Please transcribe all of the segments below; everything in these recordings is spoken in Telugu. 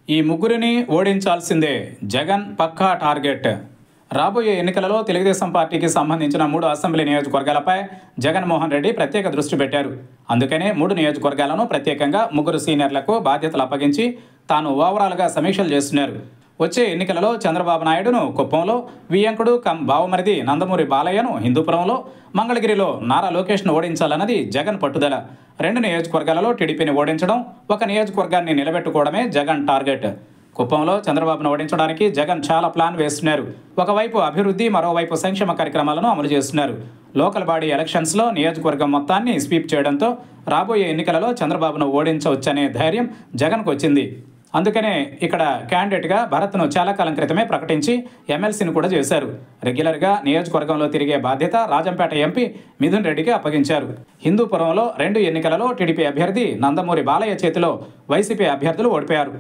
ఈ ముగ్గురిని ఓడించాల్సిందే జగన్ పక్కా టార్గెట్. రాబోయే ఎన్నికలలో తెలుగుదేశం పార్టీకి సంబంధించిన 3 అసెంబ్లీ నియోజకవర్గాలపై జగన్మోహన్ రెడ్డి ప్రత్యేక దృష్టి పెట్టారు. అందుకనే 3 నియోజకవర్గాలను ప్రత్యేకంగా 3 సీనియర్లకు బాధ్యతలు అప్పగించి తాను ఓవరాల్గా సమీక్షలు చేస్తున్నారు. వచ్చే ఎన్నికలలో చంద్రబాబు నాయుడును కుప్పంలో, వియ్యంకుడు కమ్ బావమరిది నందమూరి బాలయ్యను హిందూపురంలో, మంగళగిరిలో నారా లోకేష్ను ఓడించాలన్నది జగన్ పట్టుదల. 2 నియోజకవర్గాలలో టీడీపీని ఓడించడం, 1 నియోజకవర్గాన్ని నిలబెట్టుకోవడమే జగన్ టార్గెట్. కుప్పంలో చంద్రబాబును ఓడించడానికి జగన్ చాలా ప్లాన్ వేస్తున్నారు. ఒకవైపు అభివృద్ధి, మరోవైపు సంక్షేమ కార్యక్రమాలను అమలు చేస్తున్నారు. లోకల్ బాడీ ఎలక్షన్స్లో నియోజకవర్గం మొత్తాన్ని స్వీప్ చేయడంతో రాబోయే ఎన్నికలలో చంద్రబాబును ఓడించవచ్చనే ధైర్యం జగన్కు వచ్చింది. అందుకనే ఇక్కడ క్యాండిడేట్గా భరత్ను చాలా కాలం క్రితమే ప్రకటించి ఎమ్మెల్సీని కూడా చేశారు. రెగ్యులర్గా నియోజకవర్గంలో తిరిగే బాధ్యత రాజంపేట ఎంపీ మిథున్ రెడ్డికి అప్పగించారు. హిందూపురంలో 2 ఎన్నికలలో టీడీపీ అభ్యర్థి నందమూరి బాలయ్య చేతిలో వైసీపీ అభ్యర్థులు ఓడిపోయారు.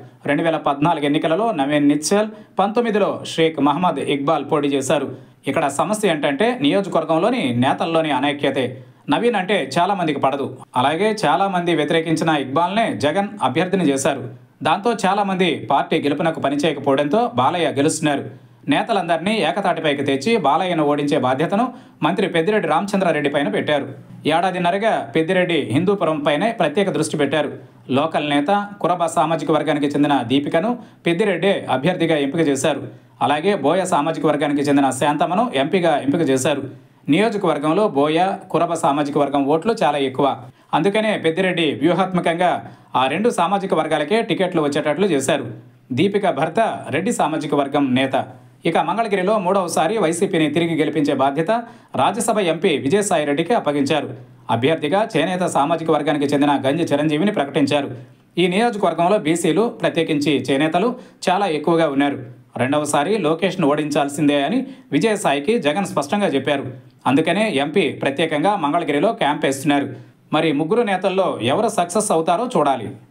2014 ఎన్నికలలో నవీన్ నిశ్చల్, 19లో షేక్ మహమ్మద్ ఇక్బాల్ పోటీ చేశారు. ఇక్కడ సమస్య ఏంటంటే నియోజకవర్గంలోని నేతల్లోని అనైక్యతే. నవీన్ అంటే చాలా మందికి పడదు. అలాగే చాలా మంది వ్యతిరేకించిన ఇక్బాల్నే జగన్ అభ్యర్థిని చేశారు. దాంతో చాలామంది పార్టీ గెలుపునకు పనిచేయకపోవడంతో బాలయ్య గెలుస్తున్నారు. నేతలందరినీ ఏకతాటిపైకి తెచ్చి బాలయ్యను ఓడించే బాధ్యతను మంత్రి పెద్దిరెడ్డి రామచంద్రారెడ్డి పైన పెట్టారు. ఏడాదిన్నరగా పెద్దిరెడ్డి హిందూపురం పైనే ప్రత్యేక దృష్టి పెట్టారు. లోకల్ నేత, కురబ సామాజిక వర్గానికి చెందిన దీపికను పెద్దిరెడ్డి అభ్యర్థిగా ఎంపిక చేశారు. అలాగే బోయ సామాజిక వర్గానికి చెందిన శాంతమ్మను ఎంపీగా ఎంపిక చేశారు. నియోజకవర్గంలో బోయ, కురబ సామాజిక వర్గం ఓట్లు చాలా ఎక్కువ. అందుకనే పెద్దిరెడ్డి వ్యూహాత్మకంగా ఆ 2 సామాజిక వర్గాలకే టికెట్లు వచ్చేటట్లు చేశారు. దీపిక భర్త రెడ్డి సామాజిక వర్గం నేత. ఇక మంగళగిరిలో 3వసారి వైసీపీని తిరిగి గెలిపించే బాధ్యత రాజ్యసభ ఎంపీ విజయసాయిరెడ్డికి అప్పగించారు. అభ్యర్థిగా చేనేత సామాజిక వర్గానికి చెందిన గంజి చిరంజీవిని ప్రకటించారు. ఈ నియోజకవర్గంలో బీసీలు, ప్రత్యేకించి చేనేతలు చాలా ఎక్కువగా ఉన్నారు. 2వసారి లోకేష్ను ఓడించాల్సిందే అని విజయసాయికి జగన్ స్పష్టంగా చెప్పారు. అందుకనే ఎంపీ ప్రత్యేకంగా మంగళగిరిలో క్యాంప్ వేస్తున్నారు. మరి 3 నేతల్లో ఎవరు సక్సెస్ అవుతారో చూడాలి.